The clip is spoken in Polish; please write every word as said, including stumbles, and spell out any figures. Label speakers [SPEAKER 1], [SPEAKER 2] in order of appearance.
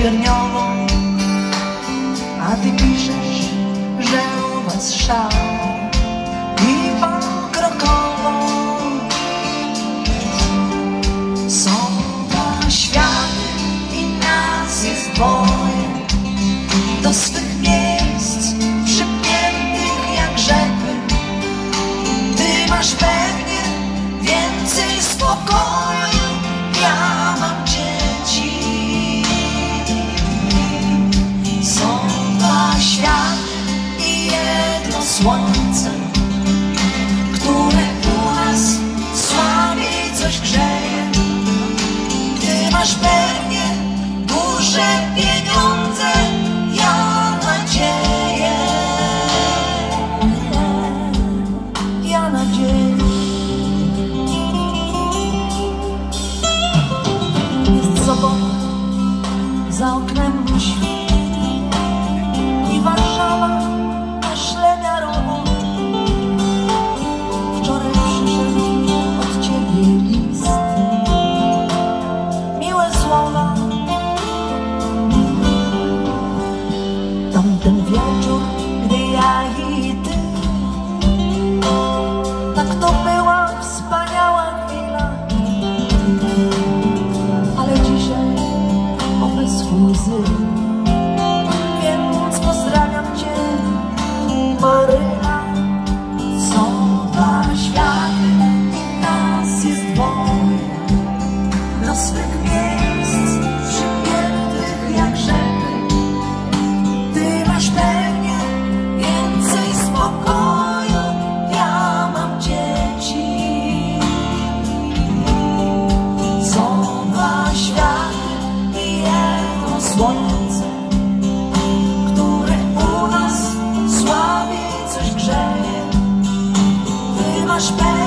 [SPEAKER 1] sierniową, a ty piszesz, że u was szał i pokrokowo. Są dwa światy i nas jest dwoje, do swych miejsc przypiętych jak rzekły. Ty masz pewnie więcej spokoju, ja mam dzieci. Są dwa światy i jedno słońce, które u nas słabiej coś grzeje. Ty masz pewnie duże pieniądze, ja nadzieję. Ja nadzieję. Jest sobota, za oknem świt i Warszawa na szle miarową. Wczoraj przyszedł od ciebie list, miłe słowa. Tamten wieczór, gdy ja i ty, tak to była wspaniała chwila. Ale dzisiaj opęschły łzy, więc pozdrawiam cię, Maryna. Są dwa światy i nas jest dwoje, do swych miejsc przypiętych jak rzeczy. Ty masz pewnie więcej spokoju, ja mam dzieci. Są dwa światy i jedno słońce, które u nas słabiej coś grzeje. Ty masz pewnie